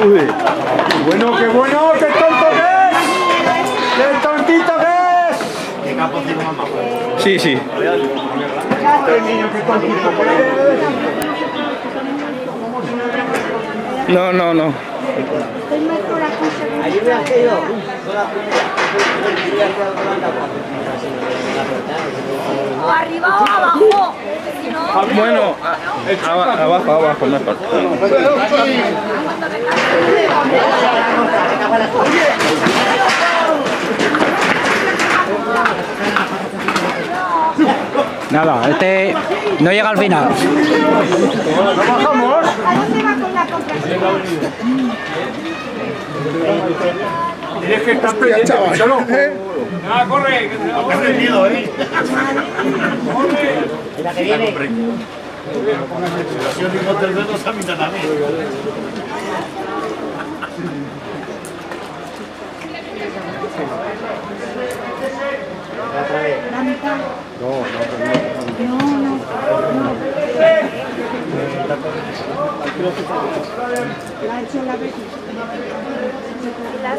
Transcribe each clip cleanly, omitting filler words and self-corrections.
Uy. Bueno, qué bueno, qué tonto que es. Qué tontito que es. ¿Qué campo tiene mamá? Sí, sí. Este niño, qué tontito que es. No, no, no. Allí me has caído. O arriba o abajo. Si no, Bueno, abajo, abajo, mejor. Nada, este no llega al final. ¿No bajamos? ¿a dónde va con la compra? Tienes que estar pendiente, solo. ¡Ah, corre! ¡Que te ha aprendido, eh! La que viene. Si os digo 3 dedos, a mí también. La mitad. No. La ha hecho la vez. La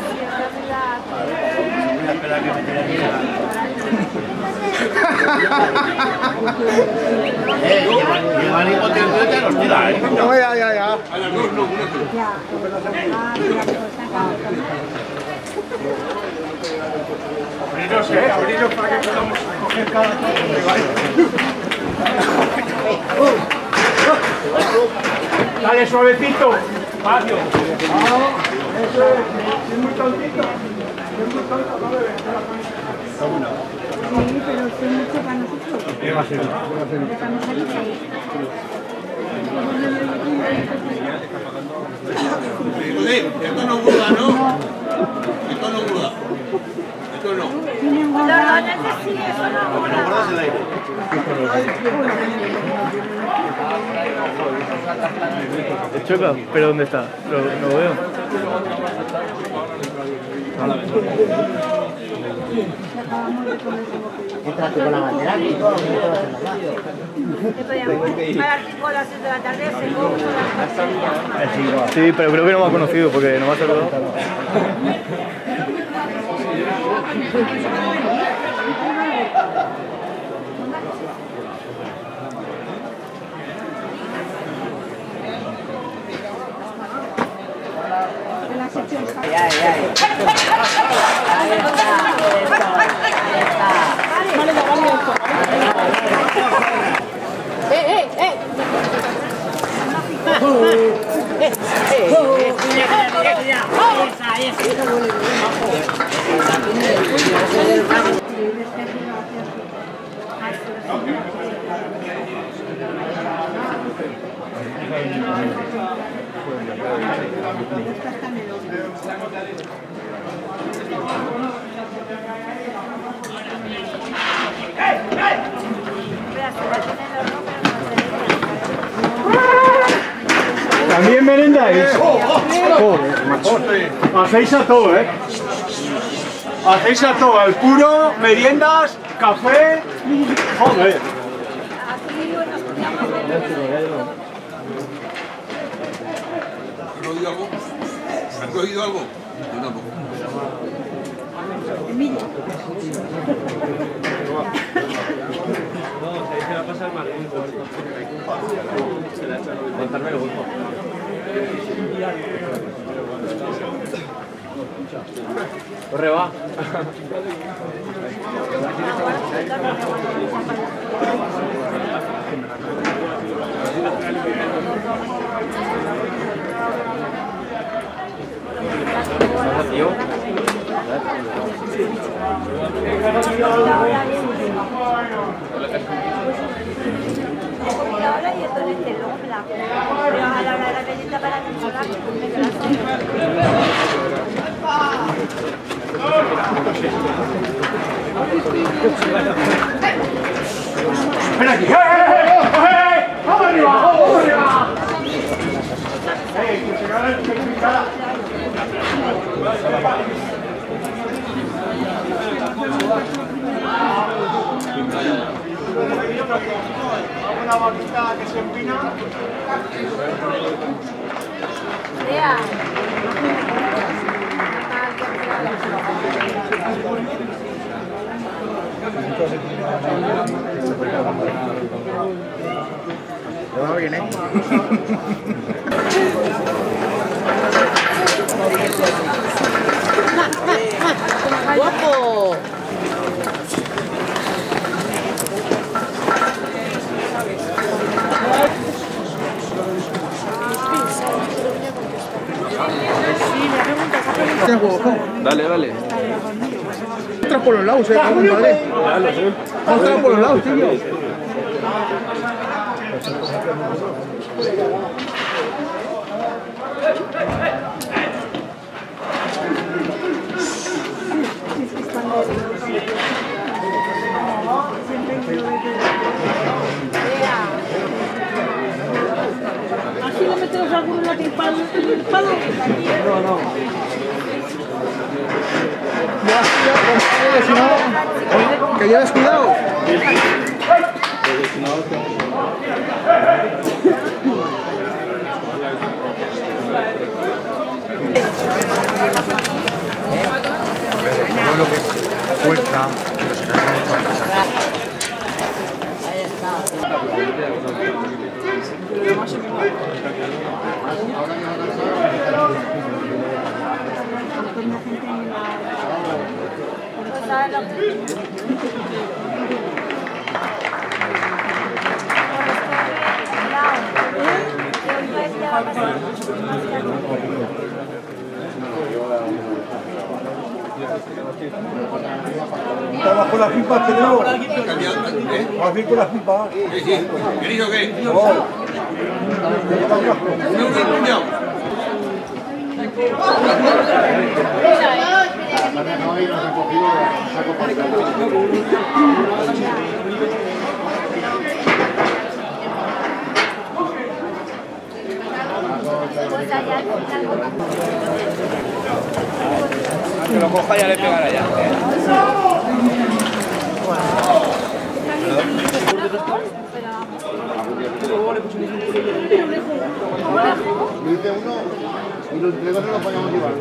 Espera que me tire aquí. Lleva el hipote del te los tira, ¿eh? No, ya. Ya. Abriros, abriros para que podamos coger cada uno. Dale, suavecito. Espacio. Eso es muy tontito. Es muy tonto, no debe. Sí, pero es mucho para nosotros. Estamos ahí. Esto no muda, ¿no? Esto no muda. Esto no. Tienen gorda. Sí, eso no. No guardas el aire. Choca, pero ¿dónde está? No lo veo. Entras tú con la bandera y todo. Que podíamos parar 5 a las 6 de la tarde, se come las Sí, pero creo que no me ha conocido porque no me ha saludado. Ya. Ahí ¿También merendáis? Hacéis a todo, ¿eh? Hacéis a todo, al puro, meriendas, café. Joder. ¿Has oído algo? ¿Has oído algo? Yo tampoco. Se va a pasar mal. Contarme el grupo. Corre, va. ahora y esto es de lombra. Pero a la hora de la merienda para controlar, Espera aquí. ¡Vamos arriba! ¡Vamos arriba! Que se gana el picada. Una vaquita que se empina. Lea. ¿Te va bien, ¡Guapo! Dale, dale. Ostras por los lados, compadre. Ostras por los lados, tío. Así le metemos alguno en el palo. No, no. Si no, que lleves cuidado. Fuerza. Estaba con las pipas, tenemos. ¿Eh? Vas bien con las pipas. Sí, sí. ¿Queréis o qué? No. Un puñado. Que lo coja ya le pegará ya. Dice uno y los tres no lo podíamos llevar.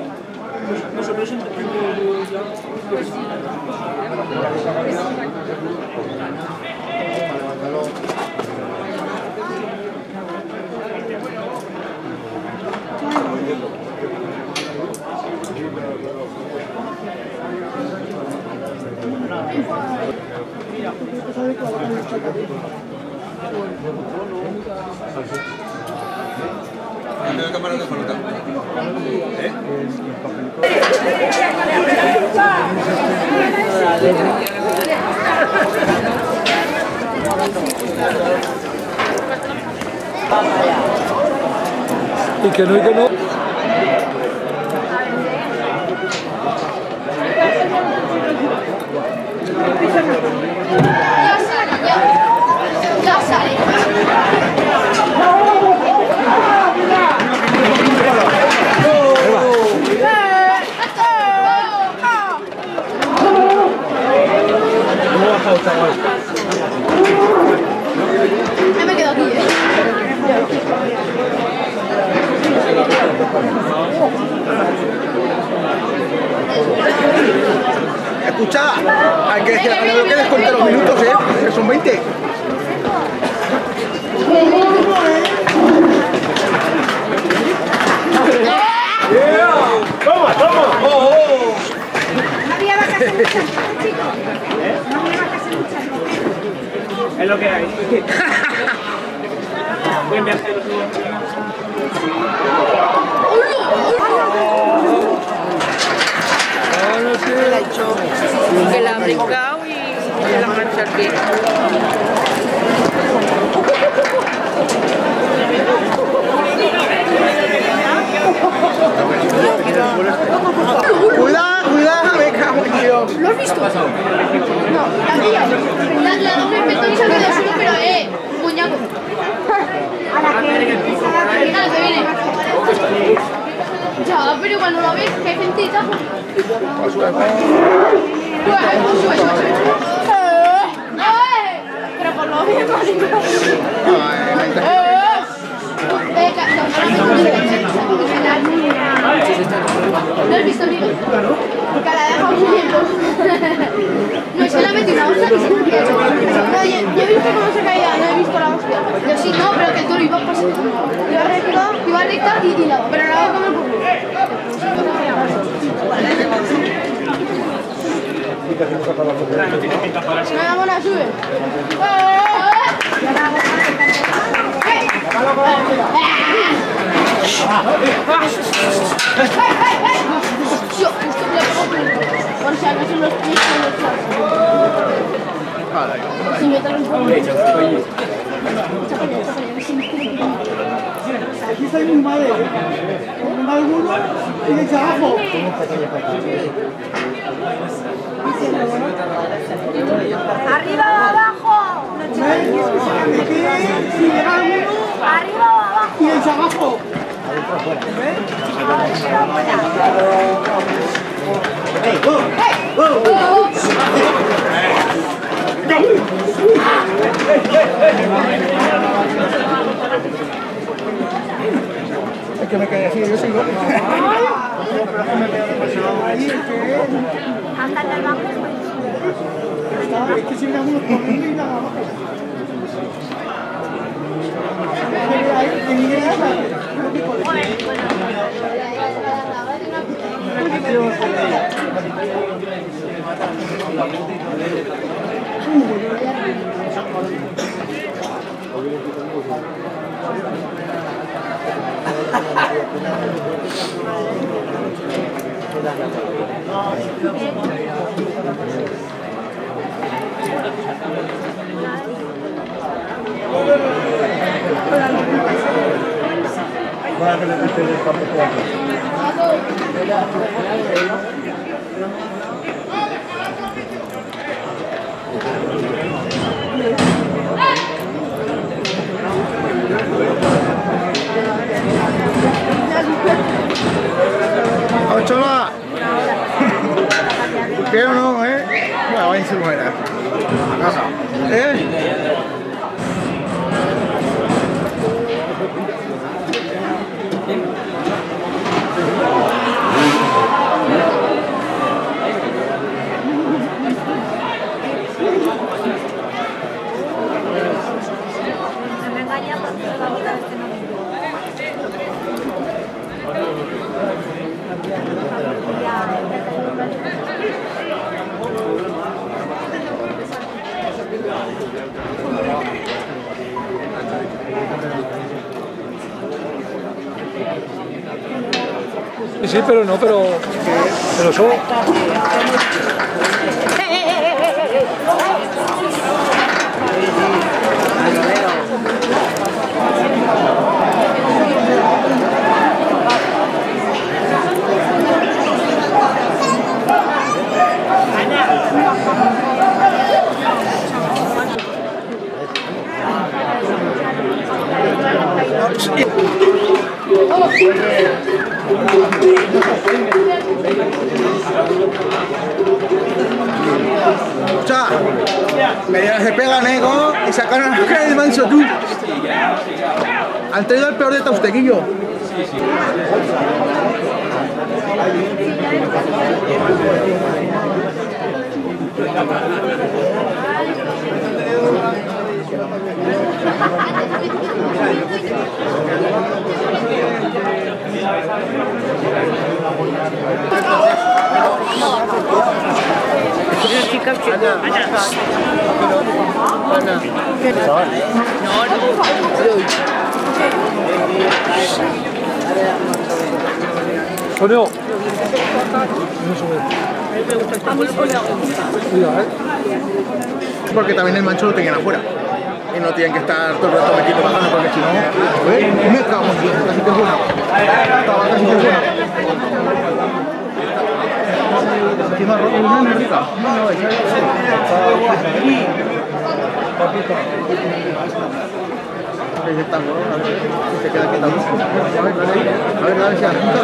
Dame la cámara de pelota. ¿Eh? Y que no, y que no. Ya sale. Ya me quedo aquí, Escucha, hay que decir a lo que descuente los minutos, que son 20. ¡Toma, toma! No había vacas en muchas, chicos. No había vacas en muchas. Es lo que hay. Voy a enviarte los La he hecho, que la ha brincado y la mancha aquí. Cuidado, cuidado, me cago en Dios. ¿Lo has visto? No, la doble petón se ha quedado solo, pero muñeco. A la que Mira lo que viene. Ya, pero cuando lo ves, que hay gentita. Pero por lo menos. ¿No has visto Miguel? Porque la deja un tiempo. No, se la metió una hostia que se me había hecho. No, yo he visto cómo se caía, no he visto la hostia. Yo sí, no, pero que el toro iba pasando. Iba recta y la pero la hago como el público. No, la sube. Por si acaso los pies con los chazos. Si metan un poco. Aquí está mi madre. Alguno y de abajo. Arriba o abajo. Si llega alguno, Arriba o abajo. y el abajo. Es que me quedé así, yo sigo. Hasta en el banco. Es que si me hago unos corriendo y nada abajo. ¡Chola! ¿Qué o no, eh? Bueno, va a ir su mujer. Me engaña porque se va a quitar este nombre. Sí, pero no, pero son... O sea, se pegan, y sacan a la cara del manso, tú. Han traído el peor de Taustequillo. Antonio. Porque también el mancho lo tenían afuera. Y no tienen que estar todo el rato metiendo bajando porque si no... me cago en Dios, esta sí que es buena. Esta vaca sí que es buena. Encima rojo muy rica. No, esa es... Ahí está, a ver, se queda quieta. A ver si apunta.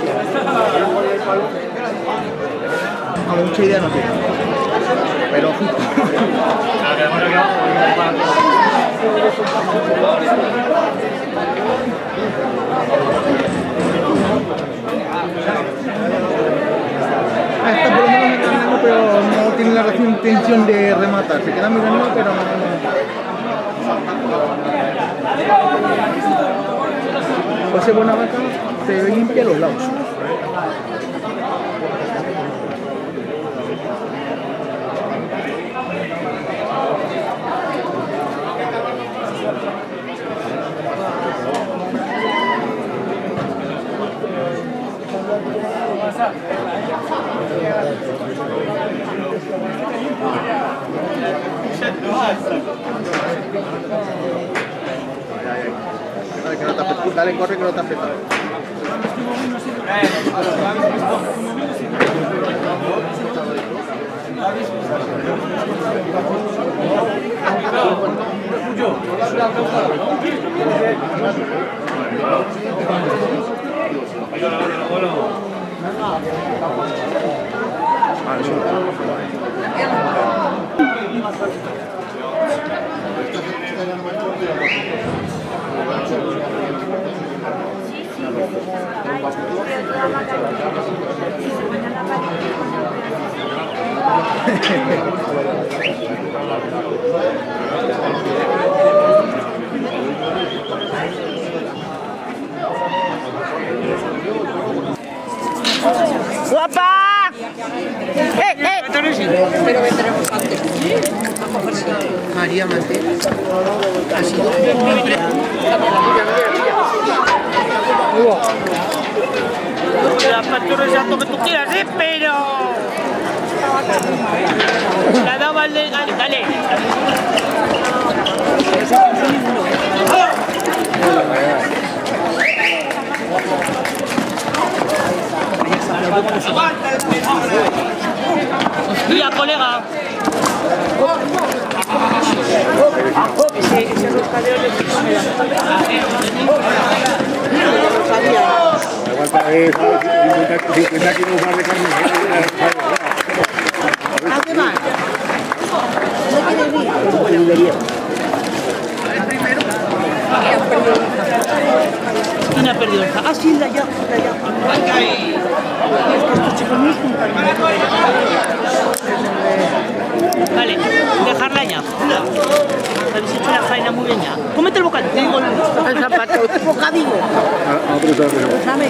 Mucha idea no tiene. Pero justo. Esta por lo menos está mirando, pero no tiene la intención de rematar. Se queda mirando, pero no. José Bonavaca se limpia los lados. Dale, que no te apretado. Dale, corre, que no te apretado. ¡Guapa! Pero vendremos antes. María Mateo ha sido La factura es alto que tú quieras, pero... La daba al de... Dale. Mira, colega. Ese roscadero le Aguanta ahí, 50 kilos más de carne. ¿a qué más? ¿No quieres ir? ¿Quién ha perdido esta? Ah, sí, la ya. Vale, dejarla ya. Habéis hecho la faena muy bien ya. Cómete el bocadillo. Tengo el zapato. ¿El bocadillo? Dame,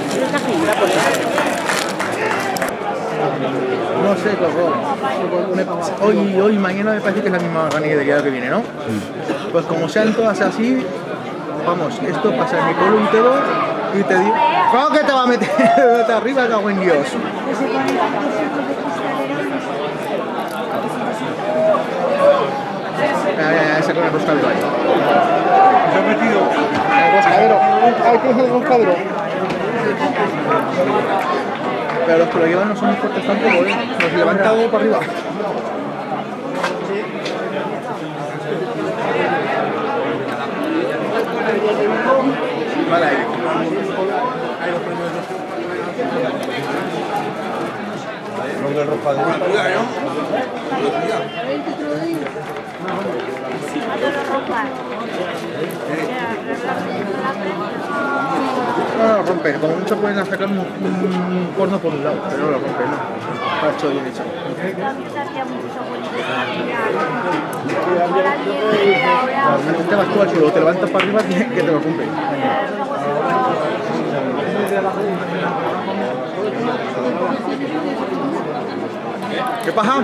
No sé, Coco. Hoy y mañana me parece que es la misma ganadería que viene, ¿no? Pues como sean todas así, vamos, esto pasa en mi pueblo y todo, y te digo, ¿cómo que te va a meter de arriba, cago en Dios? Ya, ese con el roscadero ahí. Se ha metido. El roscadero. Ahí tienes el roscadero. Pero los que lo llevan no son muy fuertes tampoco, ¿eh? Los levanta todo para arriba. Vale, ahí. Los del roscadero. No lo rompe, como mucho pueden sacar un corno por un lado, pero no lo rompe, no. Está hecho bien hecho. Te vas tú al suelo, te levantas para arriba que te lo rompe. ¿Qué pasa?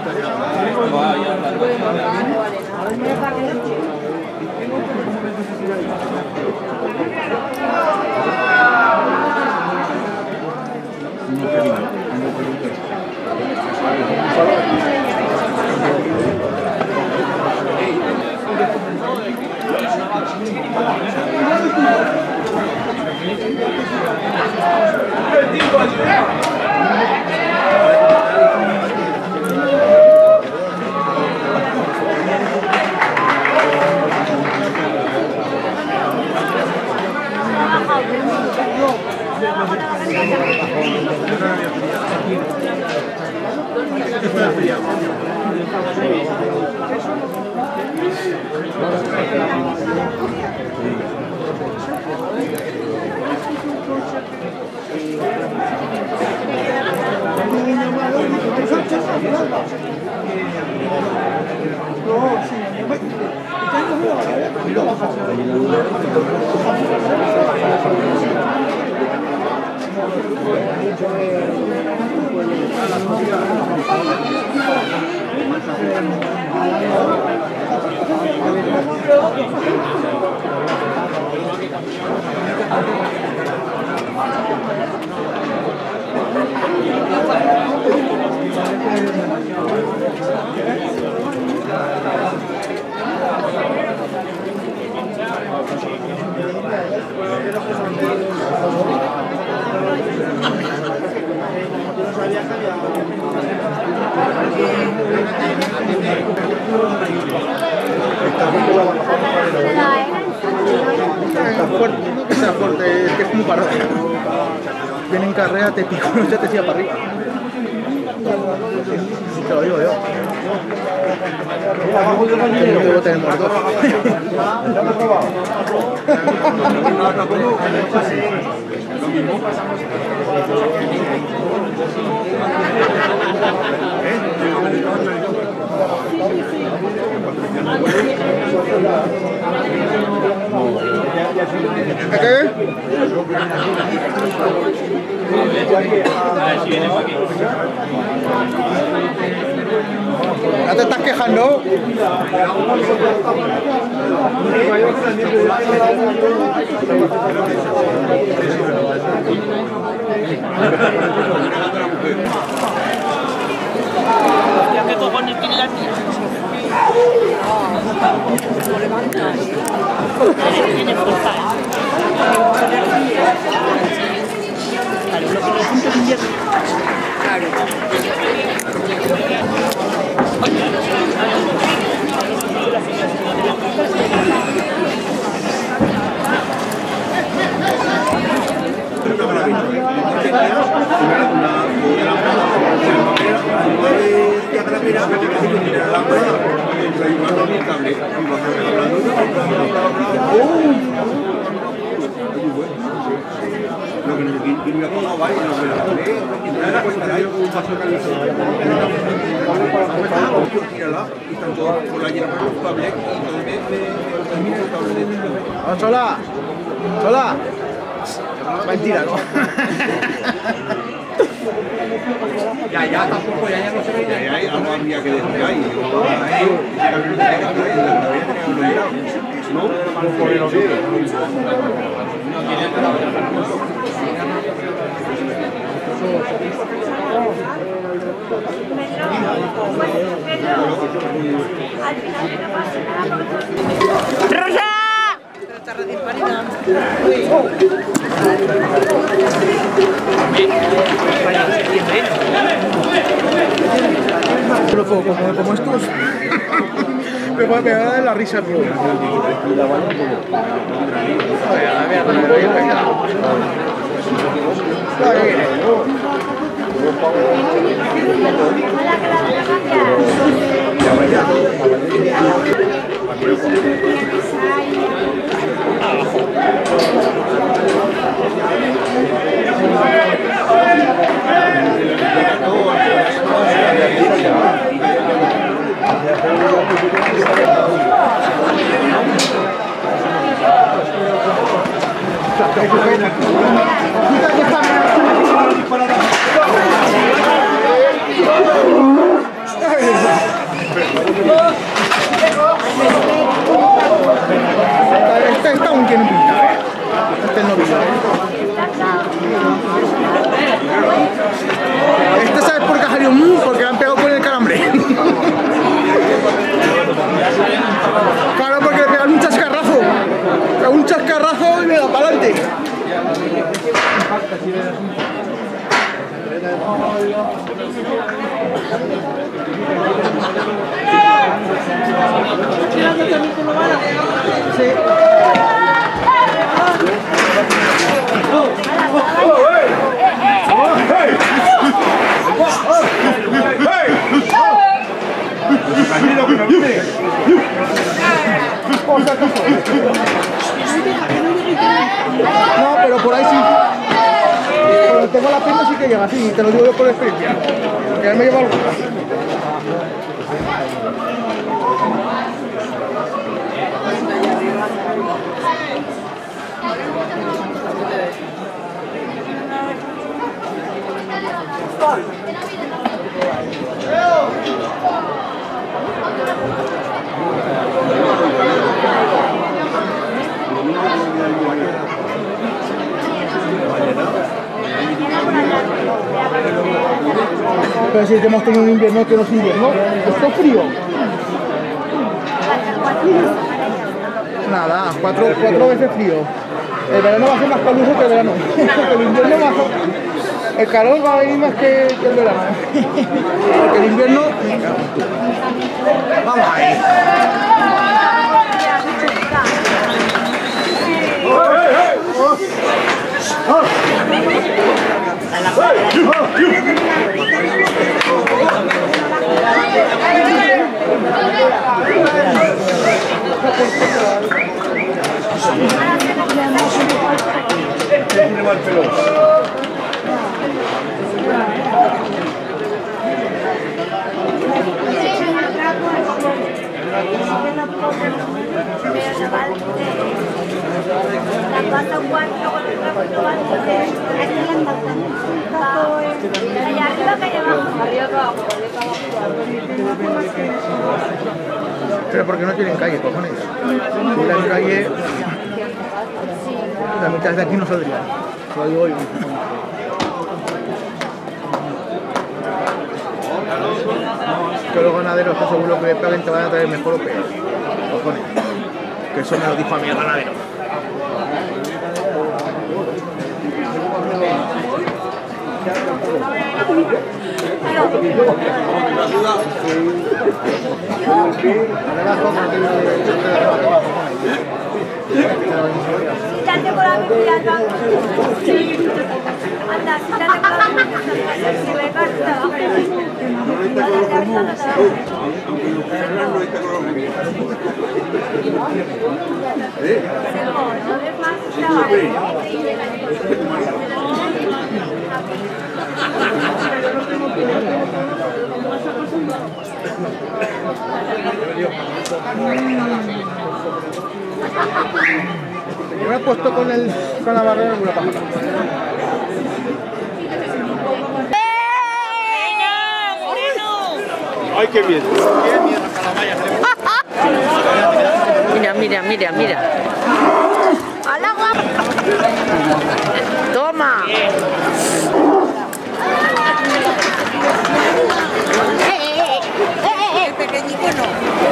No que sea fuerte, es que es muy parado. Viene en carrera, te pico, ya te siga para arriba. Te lo digo yo. Debo tener muerto. ¿Qué? ¿Ya te estás quejando? Ya que cojones tiene la tía. Tiene fuerza. Claro, lo que me apunta es invierno. Lo que necesito es una vaya, no me la lee, y la cuenta hay un paso tírala y están todos por la llena por los cables y termina el cable de ¡Sola! ¡Sola! Mentira, ¿no? Ya tampoco, ya no se ve. Ya algo habría que decir ahí. Ese cambio de que trae, la había tenido olvidado. ¿No? Por el olvido. ¡Rosa! Pero como estos me va a pegar la risa, tío. Este aún tiene pinta, este no vino. Este sabes por qué ha salido porque le han pegado con el calambre. Claro, porque le pegan un chascarrazo. Un chascarrazo y me da para adelante. Sí. No, pero por ahí sí. Cuando tengo la pierna sí que llega así, te lo digo yo por experiencia. ya me llevo alguna. Pero si hemos tenido un invierno que no es invierno, esto es frío. Nada, cuatro veces frío. El verano va a ser más caluroso que el verano. El invierno va a ser... El calor va a venir más que el verano. Porque el invierno... Vamos ahí. Tiene mal pelo. Pero porque no tienen calle, cojones. Si hubieran calle, la mitad de aquí no saldría. Lo digo yo. Que los ganaderos, que seguro que paguen, te van a traer mejor o peor. Cojones. Que eso me lo dijo a mí el ganadero. Siéntate por la mirada. Anda, siéntate por la mirada. Si me corta. Yo me he puesto con la barrera en una página. ¡Ay, qué bien! Mira. ¡Hala, guapa! Toma. Pequeñito no.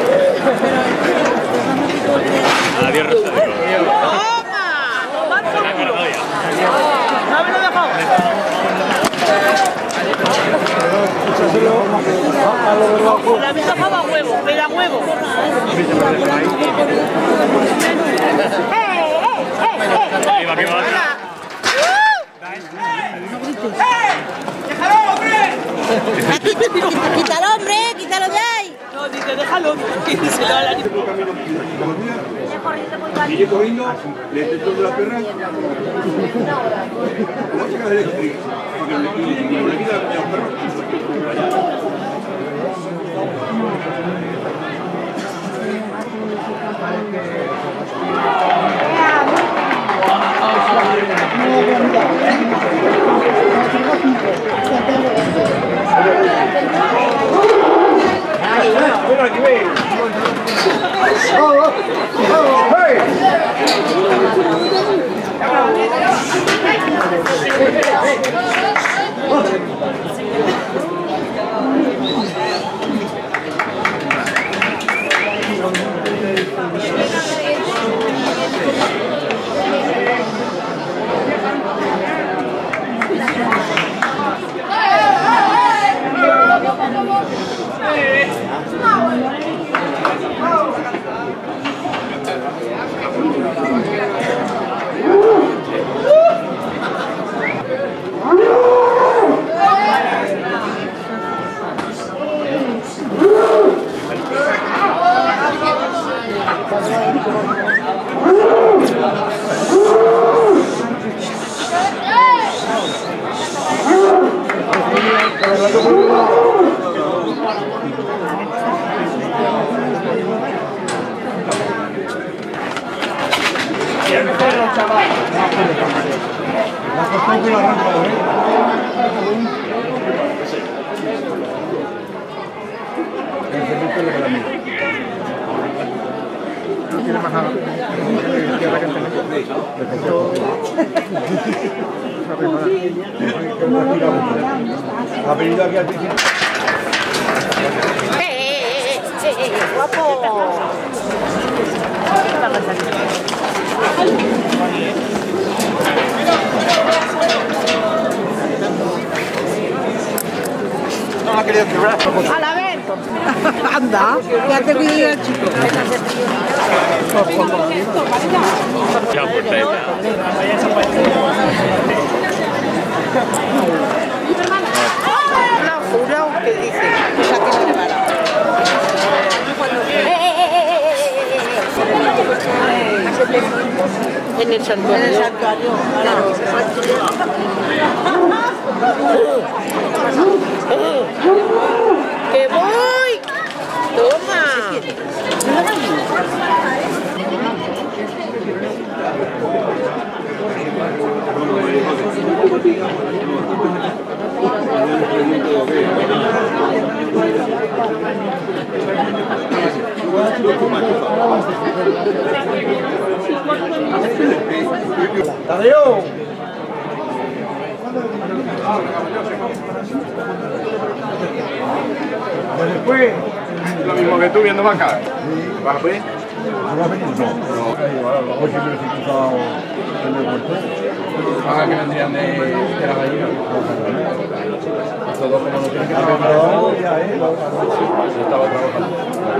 Adiós, Rosario. ¡Toma! No me lo dejo. La misma fava a huevo, pela huevo. ¿Qué va? ¡Déjalo, hombre! ¡Quítalo, hombre! ¡Quítalo de ahí! No, dice, déjalo. Y se le va la niña. Sigue corriendo, le detectó de la perra. ¿Cómo se cae eléctrica? Porque le quita a los perros. Pero Tiene más nada. Ha venido aquí al principio. ¡Guapo! No ha querido quebrar. ¡A la vez! Anda, ya te cuido yo el chico. Lo juro que dice, o sea que se le para. En el santuario. En el santuario, claro. ¡Que voy! ¡Toma! ¡Tadeo! Después, Lo mismo que tú viendo vaca. ¿Vas a ver? ¿no va a venir? No. Hoy siempre se ha cruzado en el puerto. Ah, que vendrían de la gallina. Estos dos como no tienen que No, ya, Yo estaba trabajando.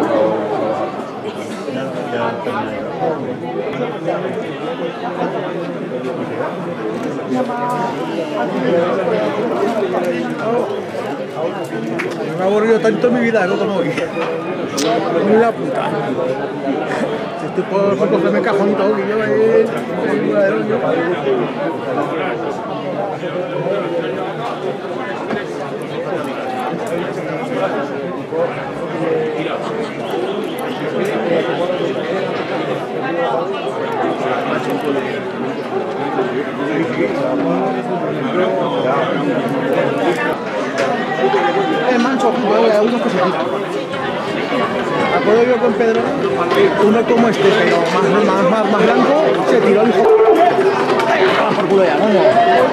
Me ha aburrido tanto en mi vida, ¿no? Como hoy. La puta. Si estoy por cogerme cajón y todo, que yo el mancho, uno que se quita. Me acuerdo yo con Pedro, uno como este, pero más blanco, se tiró el hijo. Por culo ya, coño.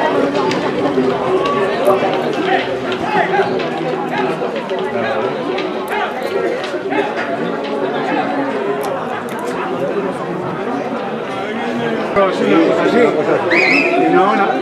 Pero sí, una cosa así. Y no, no.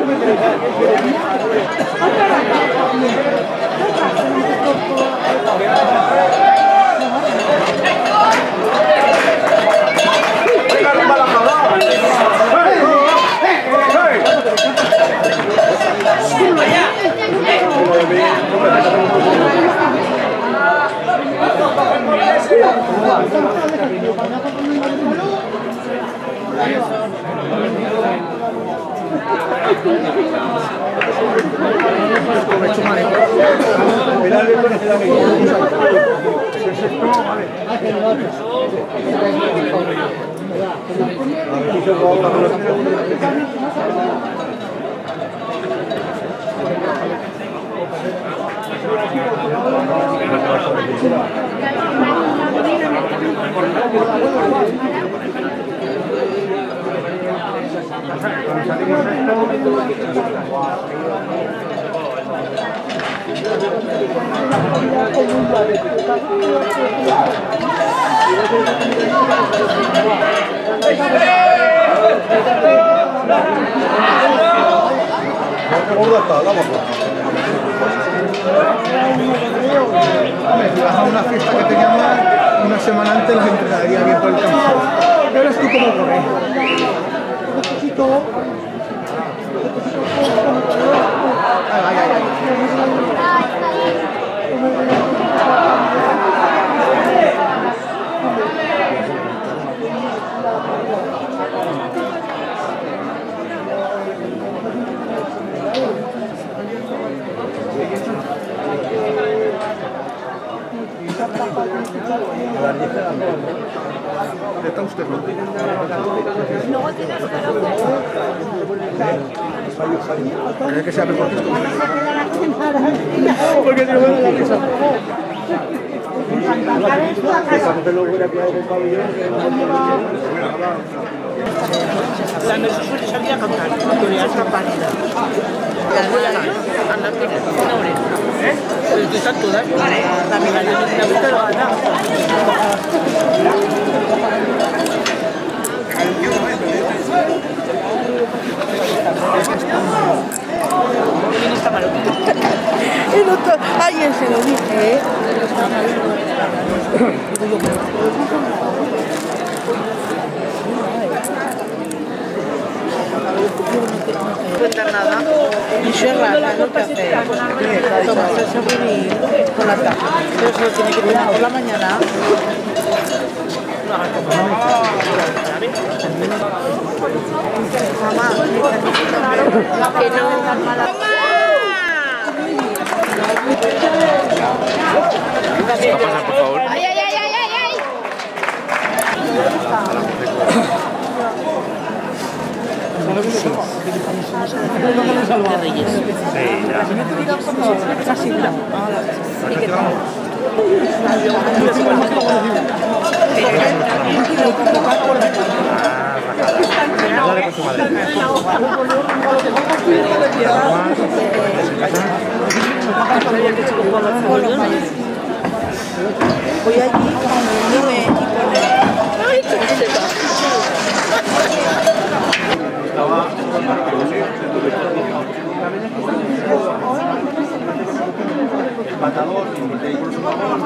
A una fiesta que teníamos una semana antes, las entrenaría bien por el campo. Pero estoy como correr. Necesito. Está usted, ¿no? ¿Cree que sea mejor que esto? Porque si no me da la risa. La mesa suele salir a cantar, autoridad es la pálida. Anda, una oreja. Pero tú estás todas. También la gusta lo gana. ¿Quién está malo? El otro, ayer se lo dije, ¿eh? No cuenta nada. Y se rara, es lo que hace. Tomarse el seguridad por la tarde. Pero se lo tiene que tomar por la mañana. Mamá, que no. ¿Va a pasar, por favor? ¡Ay, ay, ay, ay, ay, ay! De Reyes. Casi no. ¿Y qué tal? Voy allí y me pone... ¡Ay, qué seca! El matador, y incluso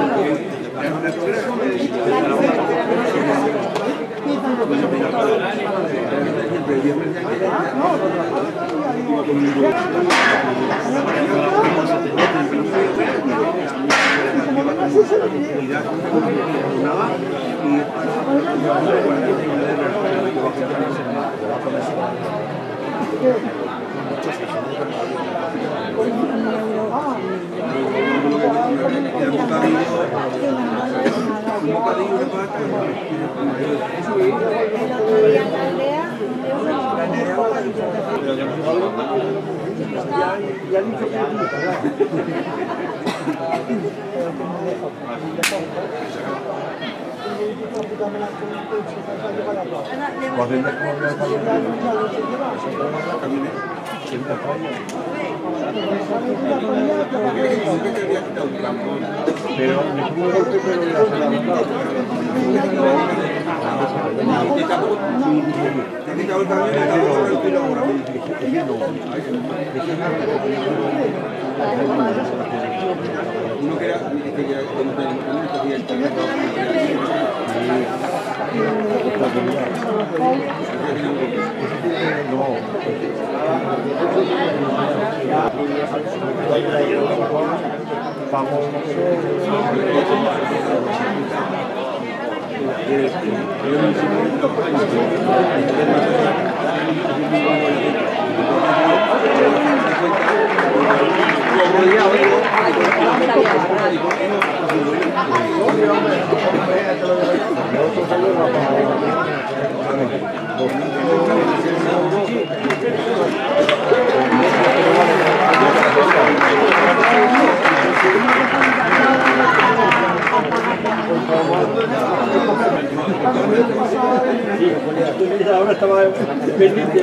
Ahora estaba pendiente.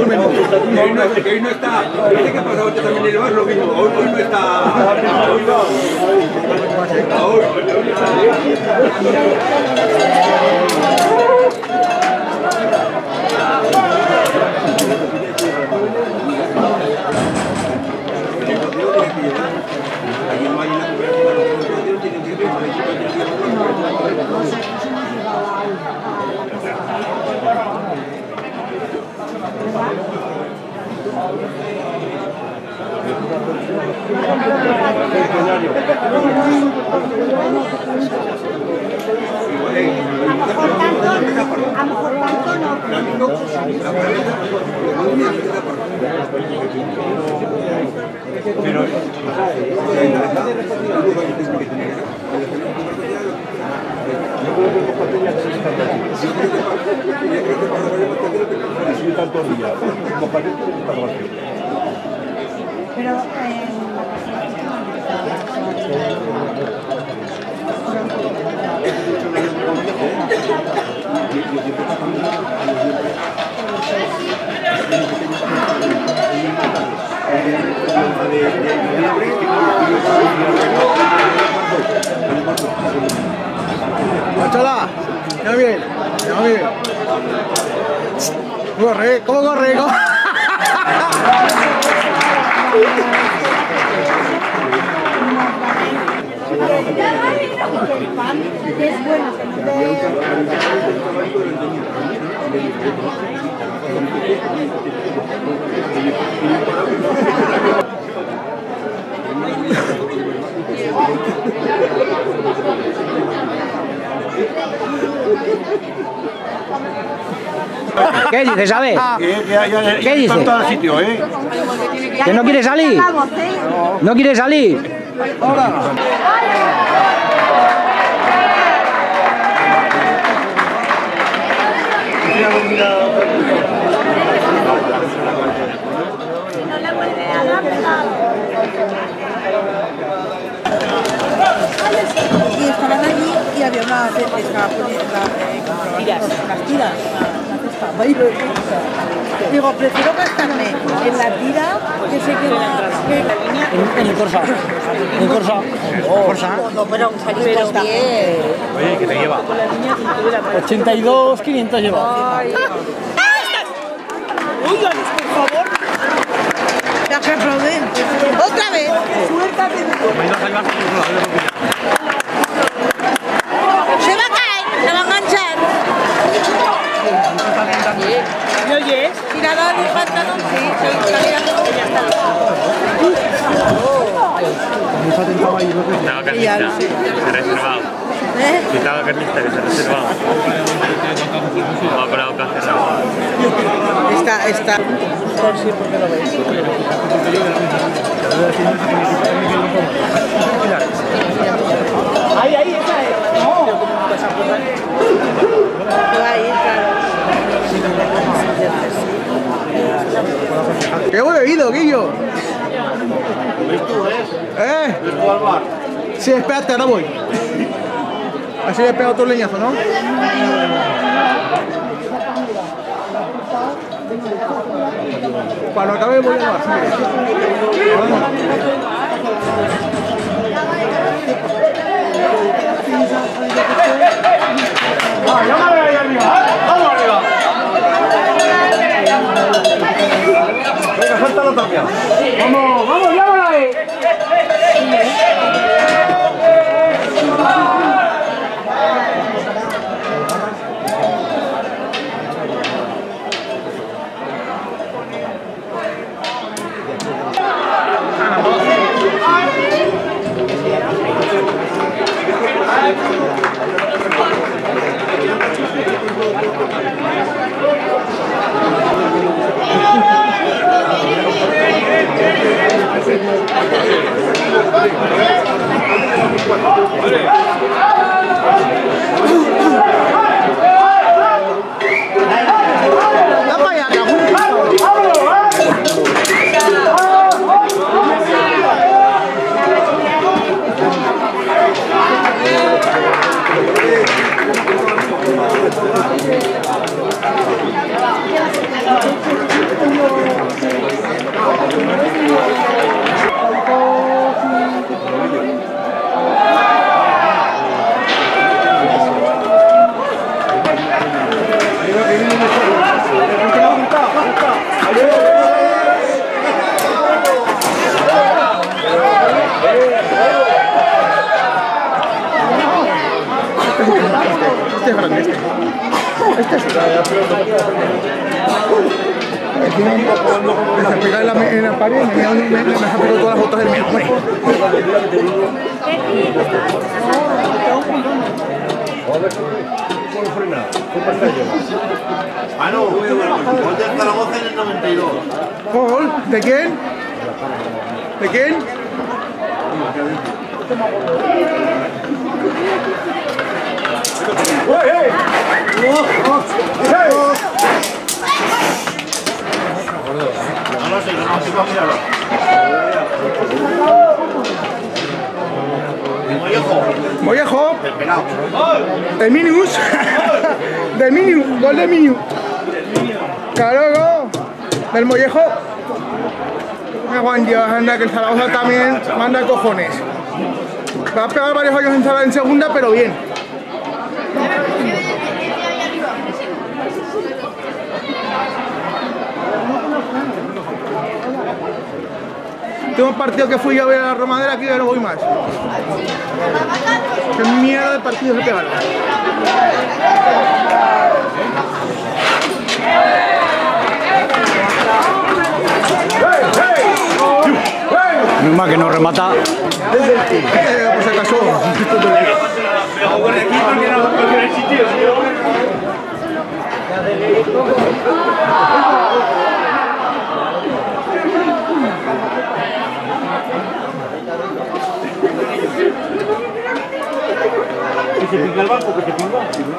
Que hoy no está. Dice que pasó usted también el bar lo mismo. Hoy no está. Hoy no. A lo mejor tanto no. Pero Pero ¡Machala! ¡Ya bien! ¡Ya bien! ¡Corre! ¿Cómo corre? ¿Cómo? es bueno. ¿Qué dices, Abe? ¿Qué dices? Está en el sitio, ¿eh? ¿Que no quiere salir? ¿No quiere salir? Y estaban allí y había una estaba poniendo las tiras. Digo, prefiero gastarme en la tira que se queda En el Corsa. En el Corsa. Corsa. No, pero saliste bien. Oye, ¿qué te lleva? 82.500 lleva. Ay. Uy, Alex, por favor. Ya que aplauden. Otra vez. Suéltate de todo. Se va a caer, la va a enganchar. ¿Me oyes? Tirada de pantalón, sí. Se está mirando. Ya está. Estaba carnista, que se reservado. Estaba carnista, que se reservado. No ha parado que hacer nada. Está. Sí, porque lo veis. Ahí, esa es. No. Ahí, claro. ¡Qué buen bebido, Guillo! ¿Eh? Sí, espérate, ahora voy. Así le pega otro leñazo, ¿no? Cuando acabe voy a llevar. Ahora no. ¡Vamos arriba! ¡Vamos arriba! Venga, suéltalo también. ¡Vamos, llámala ahí! Este es grande, este. Este es se pega en la pared y me ha pegado todas las botas del mío. Ah, no, gol del Zaragoza en el 92. ¿Gol? ¿De quién? ¿De quién? Mollejo. Del Minius. Del Minius. Gol del Minius. Claro, del Mollejo. Juan Dios, anda que el Zaragoza también manda cojones. Va a pegar varios años en segunda, pero bien. Tengo un partido que fui a ver a la Romadera aquí y no voy más. Qué mierda de partido se pegaron. Menos mal que no remata. Por si acaso. Pero con el equipo que no con el sitio, Que se pinga el banco, que se pinga.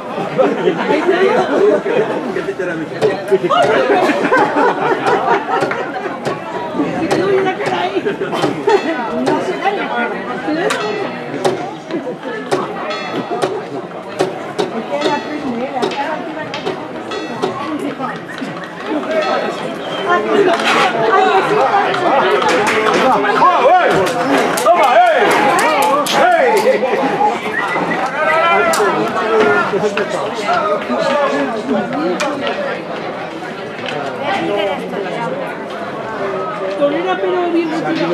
Tolera, pero bien.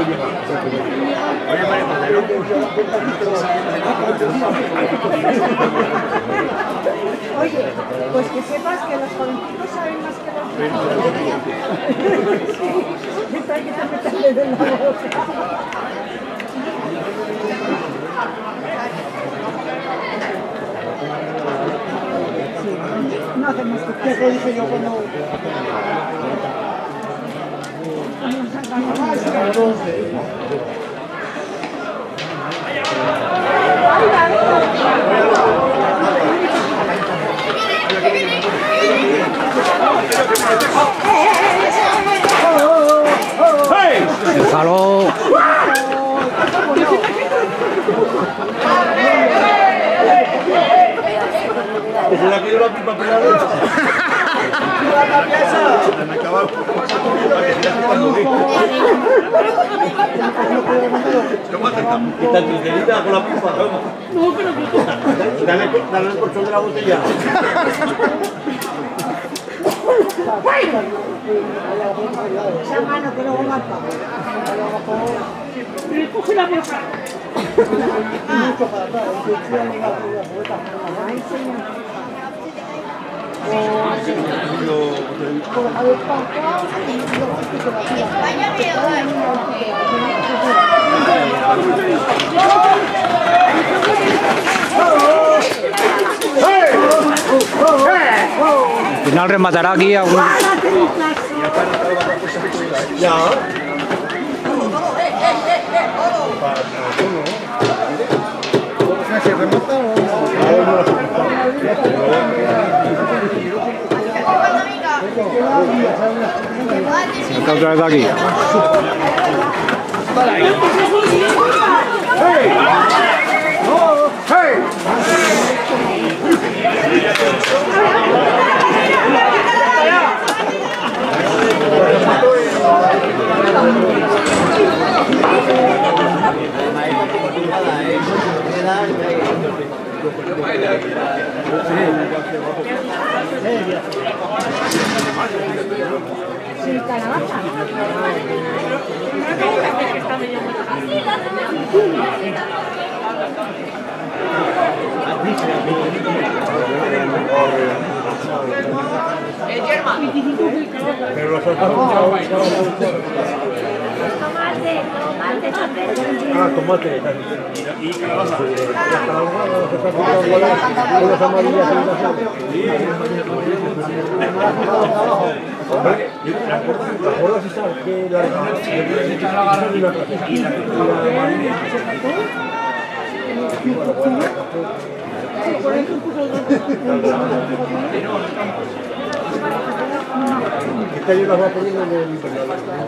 Oye, pues que sepas que los jovencitos saben más que los viejos. Sí, está que te meterle de la boca. No hacemos que te dice yo cuando... Déjalo. ¿Es la que lleva pipa pelada? Está entretenida con la pipa. No, pero que... Dale el colchón de la botella. Esa mano que luego mata. Le coge la bolsa. Ay, señor. Al final rematará aquí a un... Ya. ¿Se remata Está otra vez aquí. Sin calabaza. Pero los otros... Ah, tomate. Y calabaza. Unas amarillas hombre, ¿te acuerdas esa que la Esta yo la voy a poner en el internet.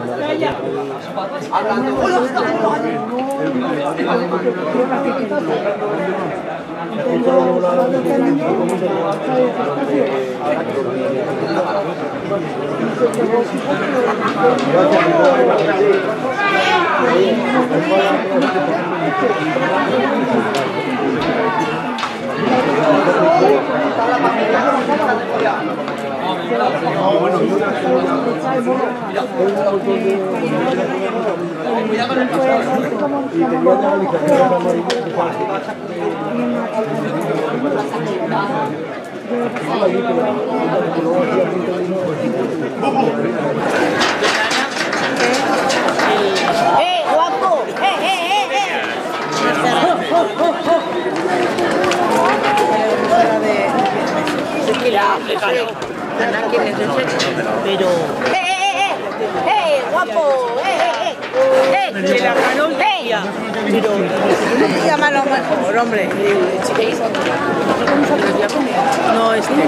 ¡Guapo! ¿Quién es ese? Pero... guapo! De la Carol decía. Pero... Llámalo mejor, hombre. No, este.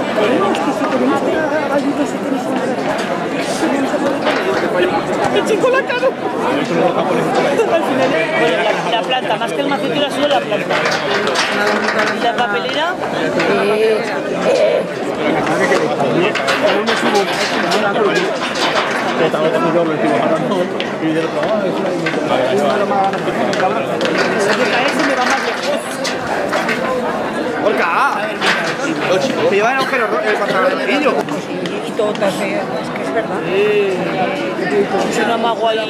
¡Me chico la cara! Al final, la planta, más que el macetero ha sido la planta. ¿Y la papelera? ¡Orca! Se lleva el agujero el pantalón de merillo. Y todo es que es verdad. Es una magua ahí.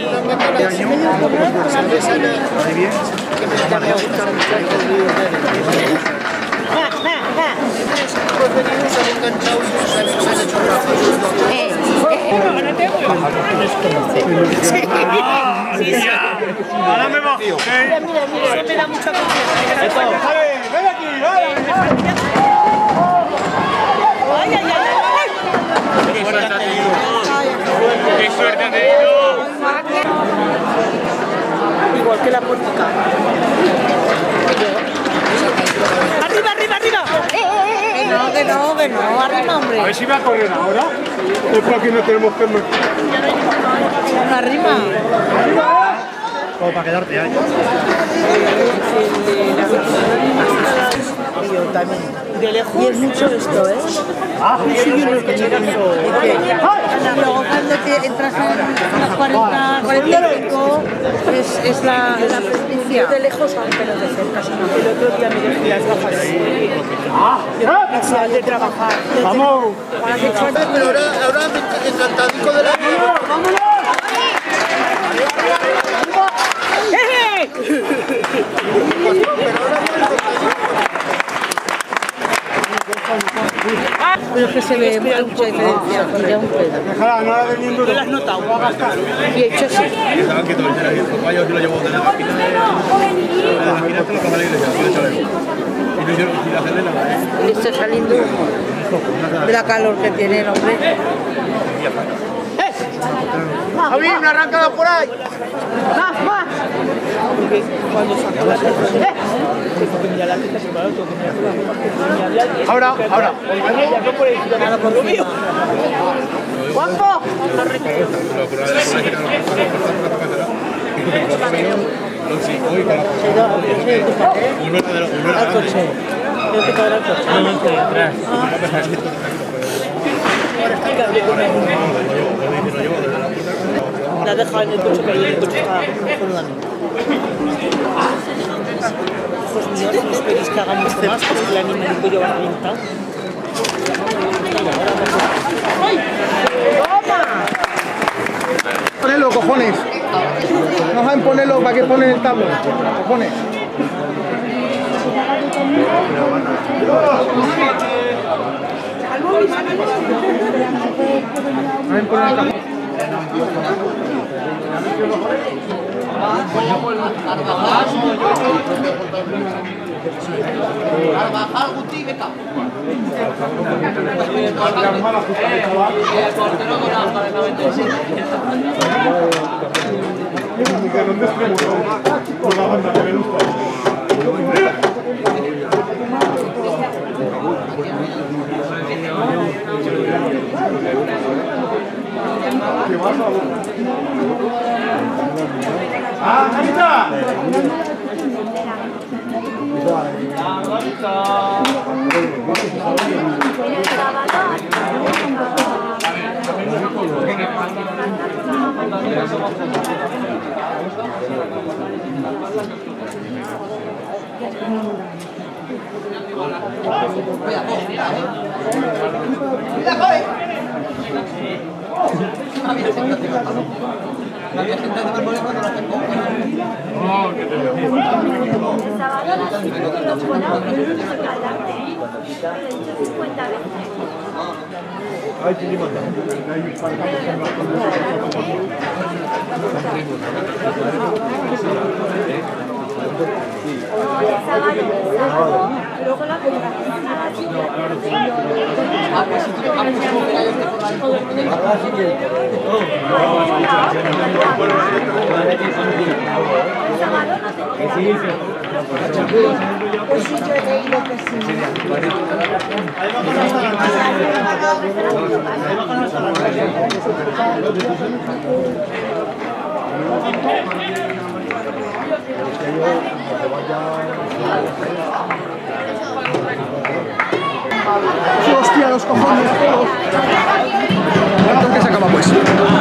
Ahora me bajo. Mira, eso me da mucha confianza. ¡Ven aquí! ¡Ay, ay, ay! ¡Qué suerte ha tenido! ¡Qué suerte ha tenido! Igual que la política. ¡Arriba, arriba, arriba! Que no, arriba, hombre. A ver si va a correr ahora. Después aquí no tenemos que... Arriba. Como para quedarte ahí. Yo también. De lejos. Y es mucho esto, ¿eh? Sí, yo no escuché tanto. Luego cuando te entras a las 40, 45 es la prescripción. De lejos, pero de cerca. El otro día me dejé las gafas. De trabajar. ¡Vamos! Pero ahora encantadico de la... ¡Vámonos! Pero es que se ve mucha diferencia. Mira un pedo. Déjala, no la vendiendo. ¿Tú lo has notado? Y he hecho así. Estaban quietos, yo lo llevo desde la esquina de la esquina hasta la plaza de la iglesia, y no hicieron la celena. Le está saliendo de la calor que tiene el hombre. ¡Javi, una arrancada por ahí! ¡Más! Porque cuando saco la tengo que mirar la teta, pero tengo que mirar la teta. Ahora. No por el ciudadano por lo mío. ¡Guapo! Al coche. Tengo que pagar al coche. No, estoy atrás. La he dejado en el coche, pero el coche está colgando. Hijos míos, no esperéis que haga mucho más porque el animalito ya va reventado. ¡Toma! Ponelo, cojones. No saben ponerlo, ¿para qué ponen el tablón? Cojones. Saben poner el tablón. Carvajal, Guti, beca. El Pues sí, yo he leído que sí. Hostia, los cojones. ¿Qué se acaba pues?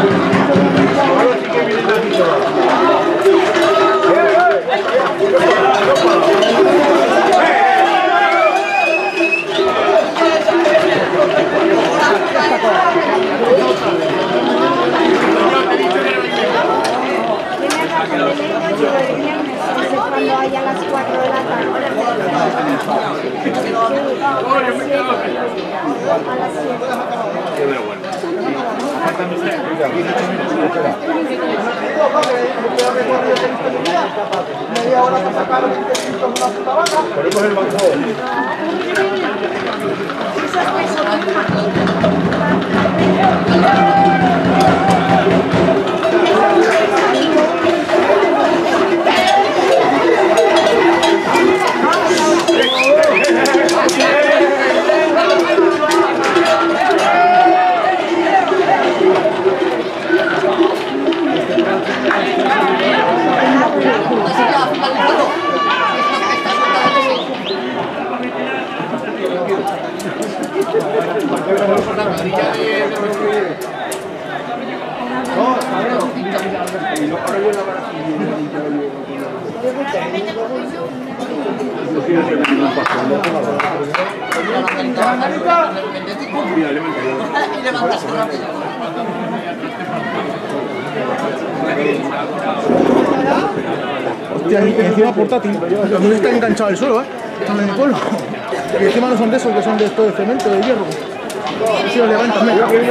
Cuando hay a las 4 de la tarde. A las Hostia, y encima portátil. Los míos están enganchados al suelo, están en el pueblo. Y encima no son de esos que son de esto de cemento, de hierro. Si los levantan,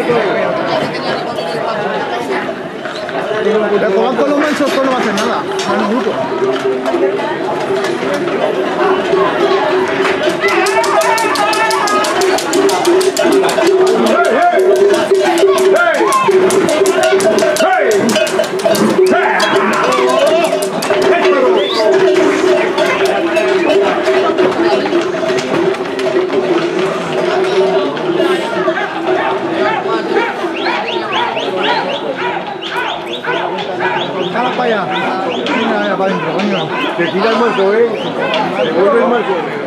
como van con los mansos, pues no va a hacer nada. No es mucho. Jala para allá. Mira, para adentro, coño. Te tira el muerto, ¿eh? Te vuelve el muerto.